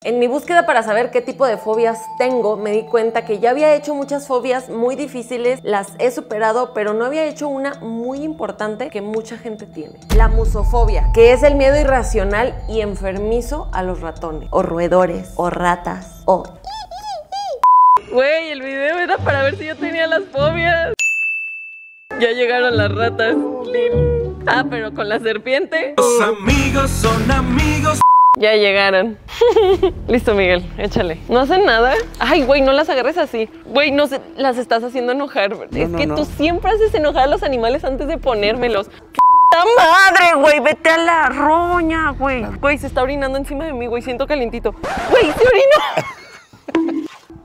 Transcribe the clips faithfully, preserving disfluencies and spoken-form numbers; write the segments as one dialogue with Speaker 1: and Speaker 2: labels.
Speaker 1: En mi búsqueda para saber qué tipo de fobias tengo, me di cuenta que ya había hecho muchas fobias muy difíciles, las he superado, pero no había hecho una muy importante que mucha gente tiene. La musofobia, que es el miedo irracional y enfermizo a los ratones, o roedores, o ratas, o... Güey, el video era para ver si yo tenía las fobias. Ya llegaron las ratas. Ah, pero con la serpiente.
Speaker 2: Los amigos son amigos.
Speaker 1: Ya llegaron. Listo, Miguel, échale. ¿No hacen nada? Ay, güey, no las agarres así. Güey, no sé, las estás haciendo enojar. No, es no, que no. Tú siempre haces enojar a los animales antes de ponérmelos. ¡Puta madre, güey! Vete a la roña, güey. Güey, se está orinando encima de mí, güey. Siento calientito. Güey, se orinó.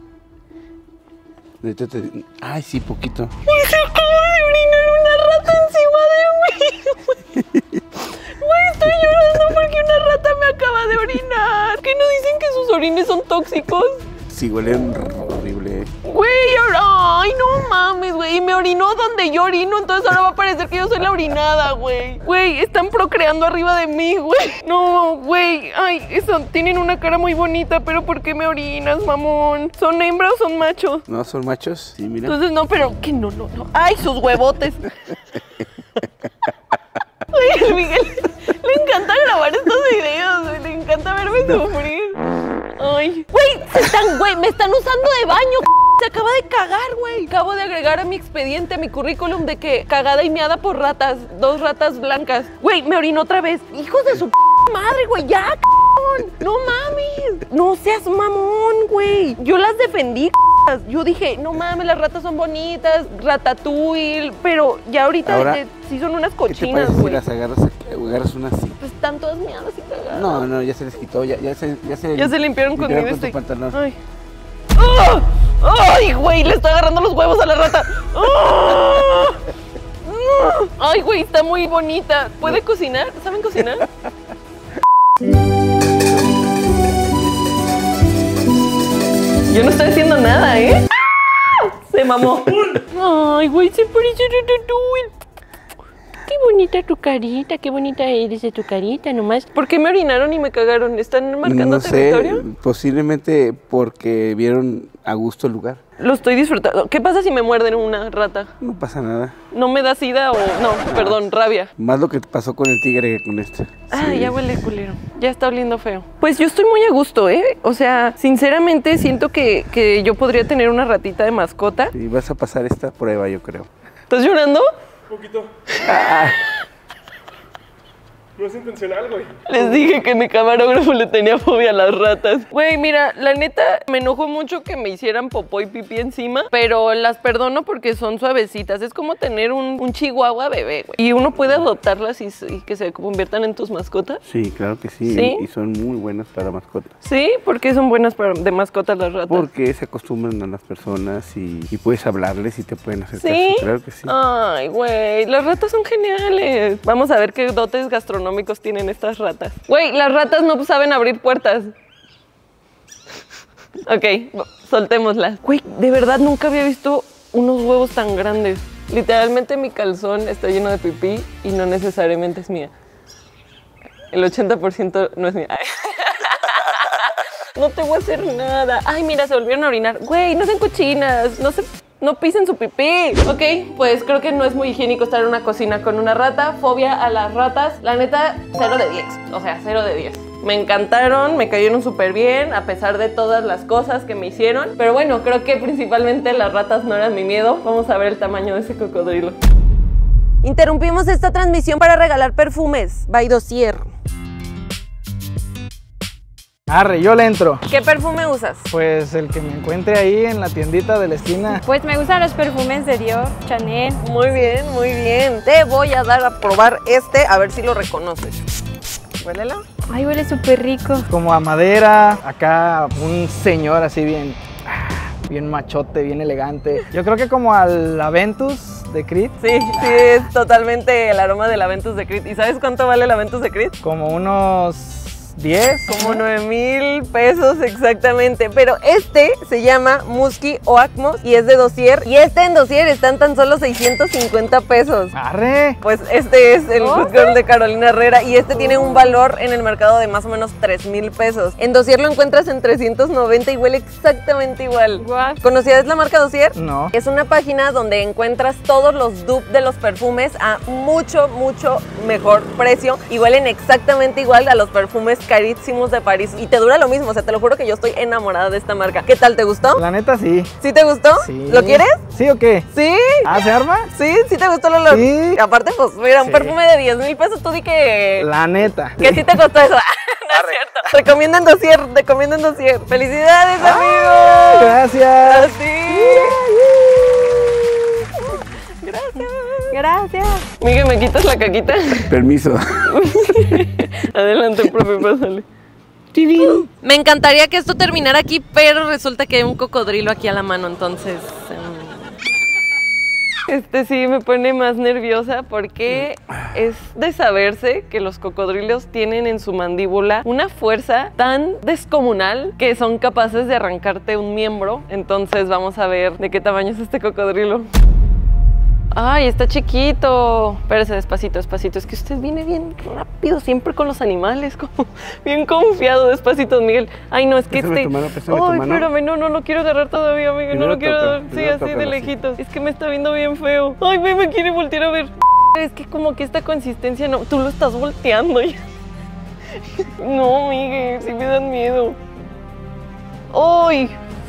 Speaker 3: Ay, sí, poquito.
Speaker 1: Güey, se acaba de orinar una rata encima de mí. Güey, estoy llorando porque una rata me acaba de orinar. ¿Qué no dicen que sus orines son tóxicos?
Speaker 3: Sí, huelen horrible.
Speaker 1: Güey, ay, no mames, güey. Y me orinó donde yo orino, entonces ahora va a parecer que yo soy la orinada, güey. Güey, están procreando arriba de mí, güey. No, güey, ay, eso, tienen una cara muy bonita, pero ¿por qué me orinas, mamón? ¿Son hembras o son machos?
Speaker 3: No, son machos, sí, mira.
Speaker 1: Entonces no, pero que no, no, no. Ay, sus huevotes. Güey, Miguel, le encanta grabar estos videos, güey. Le encanta verme sufrir. Ay, güey, se están, güey, me están usando de baño. Se acaba de cagar, güey. Acabo de agregar a mi expediente, a mi currículum de que cagada y meada por ratas, dos ratas blancas. Güey, me orinó otra vez. Hijos de su madre, güey, ya, c******. No mames. No seas mamón, güey. Yo las defendí, c******. Yo dije, no mames, las ratas son bonitas, ratatouille, pero ya ahorita
Speaker 3: Ahora,
Speaker 1: eh, sí son unas cochinas,
Speaker 3: güey. ¿Qué te parece si
Speaker 1: güey?
Speaker 3: las agarras, agarras unas así?
Speaker 1: Pues están todas meadas y cagadas.
Speaker 3: No, no, ya se les quitó, ya, ya se, ya se,
Speaker 1: ya se limpiaron con mi
Speaker 3: con
Speaker 1: este.
Speaker 3: tu pantalón.
Speaker 1: Ay. ¡Oh! ¡Ay, güey! Le estoy agarrando los huevos a la rata. ¡Oh! ¡Ay, güey! Está muy bonita. ¿Puede no. cocinar? ¿Saben cocinar? Yo no estoy haciendo nada, ¿eh? ¡Ah! Se mamó. Ay, güey, se parece a Ratatouille. Qué bonita tu carita, qué bonita eres de tu carita nomás. ¿Por qué me orinaron y me cagaron? ¿Están marcando
Speaker 3: no sé,
Speaker 1: territorio?
Speaker 3: Posiblemente porque vieron a gusto el lugar.
Speaker 1: Lo estoy disfrutando. ¿Qué pasa si me muerden una rata?
Speaker 3: No pasa nada.
Speaker 1: ¿No me da sida o...? No, no, perdón, rabia.
Speaker 3: Más lo que pasó con el tigre que con este.
Speaker 1: Ah, sí. Ya huele culero. Ya está oliendo feo. Pues yo estoy muy a gusto, ¿eh? O sea, sinceramente siento que, que yo podría tener una ratita de mascota.
Speaker 3: Y vas a pasar esta prueba, yo creo.
Speaker 1: ¿Estás llorando?
Speaker 2: Un poquito.
Speaker 3: Ah.
Speaker 2: No es intencional, güey.
Speaker 1: Les dije que mi camarógrafo le tenía fobia a las ratas. Güey, mira, la neta, me enojó mucho que me hicieran popó y pipí encima, pero las perdono porque son suavecitas. Es como tener un, un chihuahua bebé, güey. Y uno puede adoptarlas y, y que se conviertan en tus mascotas.
Speaker 3: Sí, claro que sí.
Speaker 1: ¿Sí?
Speaker 3: Y son muy buenas para mascotas.
Speaker 1: ¿Sí? ¿Por qué son buenas para, de mascotas las ratas?
Speaker 3: Porque se acostumbran a las personas y, y puedes hablarles y te pueden hacer
Speaker 1: ¿Sí?
Speaker 3: caso. Claro que sí.
Speaker 1: Ay, güey, las ratas son geniales. Vamos a ver qué dotes gastronómicos tienen estas ratas. Güey, las ratas no saben abrir puertas. Ok, soltémoslas. Güey, de verdad nunca había visto unos huevos tan grandes. Literalmente mi calzón está lleno de pipí y no necesariamente es mía. El ochenta por ciento no es mía. No te voy a hacer nada. Ay, mira, se volvieron a orinar. Güey, no sean cochinas, no se... No pisen su pipí. Ok, pues creo que no es muy higiénico estar en una cocina con una rata. Fobia a las ratas. La neta, cero de diez. O sea, cero de diez. Me encantaron, me cayeron súper bien, a pesar de todas las cosas que me hicieron. Pero bueno, creo que principalmente las ratas no eran mi miedo. Vamos a ver el tamaño de ese cocodrilo. Interrumpimos esta transmisión para regalar perfumes. By Dossier.
Speaker 4: Arre, yo le entro.
Speaker 1: ¿Qué perfume usas?
Speaker 4: Pues el que me encuentre ahí en la tiendita de la esquina.
Speaker 5: Pues me gustan los perfumes de Dior, Chanel.
Speaker 1: Muy bien, muy bien. Te voy a dar a probar este, a ver si lo reconoces. Huélela.
Speaker 5: Ay, huele súper rico.
Speaker 4: Como a madera, acá un señor así bien, bien machote, bien elegante. Yo creo que como al Aventus de Creed.
Speaker 1: Sí, sí, es totalmente el aroma del Aventus de Creed. ¿Y sabes cuánto vale el Aventus de Creed?
Speaker 4: Como unos ¿diez?
Speaker 1: Como nueve mil pesos exactamente. Pero este se llama Musky Oakmos y es de dossier. Y este en dossier está en tan solo seiscientos cincuenta pesos.
Speaker 4: ¡Arre!
Speaker 1: Pues este es el
Speaker 5: ¿Oh,
Speaker 1: Good Girl de Carolina Herrera y este tiene un valor en el mercado de más o menos tres mil pesos. En dossier lo encuentras en trescientos noventa y huele exactamente igual.
Speaker 5: Guau.
Speaker 1: ¿Conocías la marca dossier?
Speaker 4: No.
Speaker 1: Es una página donde encuentras todos los dupes de los perfumes a mucho, mucho mejor precio y huelen exactamente igual a los perfumes carísimos de París. Y te dura lo mismo, o sea, te lo juro que yo estoy enamorada de esta marca. ¿Qué tal? ¿Te gustó?
Speaker 4: La neta, sí.
Speaker 1: ¿Sí te gustó?
Speaker 4: Sí.
Speaker 1: ¿Lo quieres?
Speaker 4: ¿Sí o qué?
Speaker 1: ¿Sí?
Speaker 4: ¿Ah, se arma?
Speaker 1: ¿Sí? ¿Sí te gustó el olor?
Speaker 4: Sí.
Speaker 1: Aparte, pues, mira, un
Speaker 4: Sí.
Speaker 1: perfume de diez mil pesos, tú di que...
Speaker 4: La neta.
Speaker 1: Que sí te costó eso. No es cierto. Recomiendan dossier, recomiendan dossier. ¡Felicidades, amigos!
Speaker 4: Gracias.
Speaker 1: Así. Gracias.
Speaker 5: Gracias.
Speaker 1: Miguel, ¿me quitas la caquita?
Speaker 3: Permiso.
Speaker 1: Adelante, profe, pásale. Me encantaría que esto terminara aquí, pero resulta que hay un cocodrilo aquí a la mano, entonces... um, Este sí me pone más nerviosa porque es de saberse que los cocodrilos tienen en su mandíbula una fuerza tan descomunal que son capaces de arrancarte un miembro. Entonces vamos a ver de qué tamaño es este cocodrilo. Ay, está chiquito. Espérese, despacito, despacito. Es que usted viene bien rápido siempre con los animales, como bien confiado. Despacito, Miguel. Ay, no, es que
Speaker 3: Préstame
Speaker 1: este...
Speaker 3: tu mano, préstame tu
Speaker 1: Ay,
Speaker 3: mano.
Speaker 1: espérame, no, no lo quiero agarrar todavía, Miguel. No
Speaker 3: Primero
Speaker 1: lo quiero
Speaker 3: toca,
Speaker 1: agarrar. Sí,
Speaker 3: primero
Speaker 1: así de
Speaker 3: tócalo, sí.
Speaker 1: lejitos. Es que me está viendo bien feo. Ay, me, me quiere voltear a ver. Es que como que esta consistencia no... Tú lo estás volteando ya. No, Miguel, sí me dan miedo. ¡Ay!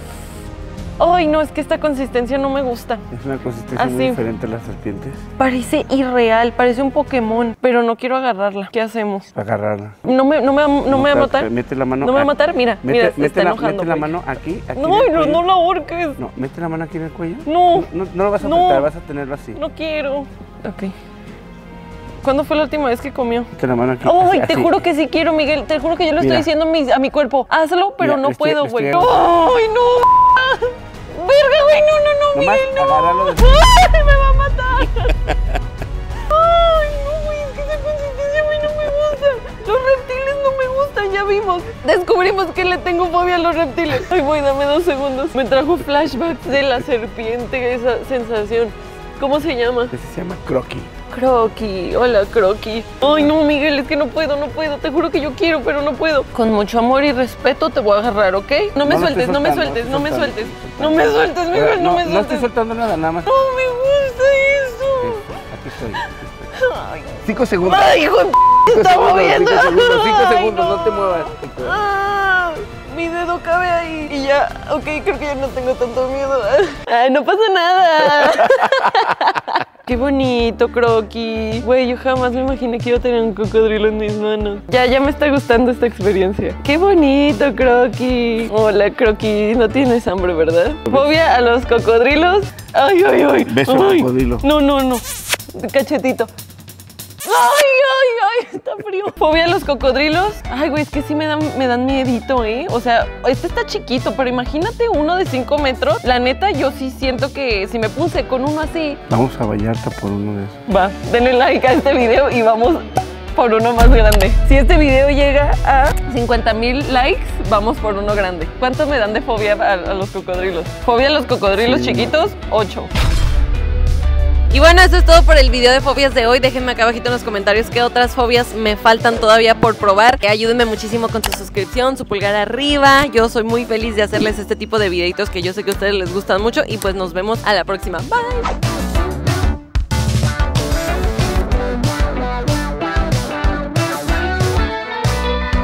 Speaker 1: Ay, no, es que esta consistencia no me gusta.
Speaker 3: Es una consistencia
Speaker 1: Así.
Speaker 3: muy diferente a las serpientes.
Speaker 1: Parece irreal, parece un Pokémon, pero no quiero agarrarla. ¿Qué hacemos?
Speaker 3: Agarrarla.
Speaker 1: No me, no me, va- no me va a
Speaker 3: te-
Speaker 1: matar.
Speaker 3: Mete la mano.
Speaker 1: ¿No me va a
Speaker 3: aquí.
Speaker 1: matar? Mira,
Speaker 3: Mete,
Speaker 1: mira, se
Speaker 3: mete
Speaker 1: está
Speaker 3: la,
Speaker 1: enojando.
Speaker 3: Mete la
Speaker 1: güey.
Speaker 3: mano aquí, aquí.
Speaker 1: No,
Speaker 3: en el
Speaker 1: no,
Speaker 3: cuello.
Speaker 1: no la ahorques.
Speaker 3: No, mete la mano aquí en el cuello.
Speaker 1: No.
Speaker 3: No, no lo vas a
Speaker 1: No.
Speaker 3: apretar, vas a tenerlo así.
Speaker 1: No quiero. Ok. ¿Cuándo fue la última vez que comió?
Speaker 3: Mete la mano aquí.
Speaker 1: Ay,
Speaker 3: así,
Speaker 1: te
Speaker 3: así.
Speaker 1: juro que sí quiero, Miguel. Te juro que yo le estoy
Speaker 3: Mira.
Speaker 1: diciendo a mi, a mi cuerpo. Hazlo, pero
Speaker 3: Mira,
Speaker 1: no
Speaker 3: le estoy-
Speaker 1: puedo,
Speaker 3: le
Speaker 1: güey.
Speaker 3: estoy-
Speaker 1: ¡Ay, no! ¡Verga, güey! No, no, no,
Speaker 3: Nomás
Speaker 1: Miguel, no.
Speaker 3: agárralo de-
Speaker 1: ¡Ay, me va a matar! ¡Ay, no, güey! Es que esa consistencia, güey, no me gusta. Los reptiles no me gustan, ya vimos. Descubrimos que le tengo fobia a los reptiles. Ay, voy, dame dos segundos. Me trajo flashbacks de la serpiente, esa sensación. ¿Cómo se llama?
Speaker 3: Ese se llama croqui.
Speaker 1: Croqui, hola Croqui. Ay no, Miguel, es que no puedo, no puedo. Te juro que yo quiero, pero no puedo. Con mucho amor y respeto te voy a agarrar, ¿ok? No me
Speaker 3: No lo
Speaker 1: sueltes,
Speaker 3: estoy
Speaker 1: no me
Speaker 3: soltando,
Speaker 1: sueltes,
Speaker 3: no
Speaker 1: no me
Speaker 3: estoy
Speaker 1: sueltes.
Speaker 3: soltando,
Speaker 1: No me sueltes, Miguel, no me
Speaker 3: No estoy
Speaker 1: sueltes.
Speaker 3: soltando nada, nada más.
Speaker 1: No me gusta eso.
Speaker 3: Aquí estoy. Aquí estoy. Cinco segundos.
Speaker 1: Ay, hijo de p***,
Speaker 3: Cinco
Speaker 1: está
Speaker 3: segundos,
Speaker 1: moviendo.
Speaker 3: Cinco segundos, cinco
Speaker 1: Ay,
Speaker 3: segundos, no te muevas.
Speaker 1: Ah, mi dedo cabe ahí. Y ya, ok, creo que ya no tengo tanto miedo. Ay, no pasa nada. Qué bonito, Croqui. Güey, yo jamás me imaginé que iba a tener un cocodrilo en mis manos. Ya, ya me está gustando esta experiencia. Qué bonito, Croqui. Hola, Croqui. No tienes hambre, ¿verdad? Fobia a los cocodrilos. Ay, ay, ay.
Speaker 3: Beso
Speaker 1: Ay.
Speaker 3: cocodrilo.
Speaker 1: No, no, no. Cachetito. Ay, ay, ay, está frío. Fobia a los cocodrilos. Ay, güey, es que sí me dan, me dan miedito, ¿eh? O sea, este está chiquito, pero imagínate uno de cinco metros. La neta, yo sí siento que si me puse con uno así...
Speaker 3: Vamos a Vallarta por uno de esos.
Speaker 1: Va, denle like a este video y vamos por uno más grande. Si este video llega a cincuenta mil likes, vamos por uno grande. ¿Cuántos me dan de fobia a, a los cocodrilos? Fobia a los cocodrilos
Speaker 3: Sí.
Speaker 1: chiquitos, ocho. Y bueno, eso es todo por el video de fobias de hoy. Déjenme acá abajito en los comentarios qué otras fobias me faltan todavía por probar. Eh, ayúdenme muchísimo con su suscripción, su pulgar arriba. Yo soy muy feliz de hacerles este tipo de videitos que yo sé que a ustedes les gustan mucho. Y pues nos vemos a la próxima. Bye.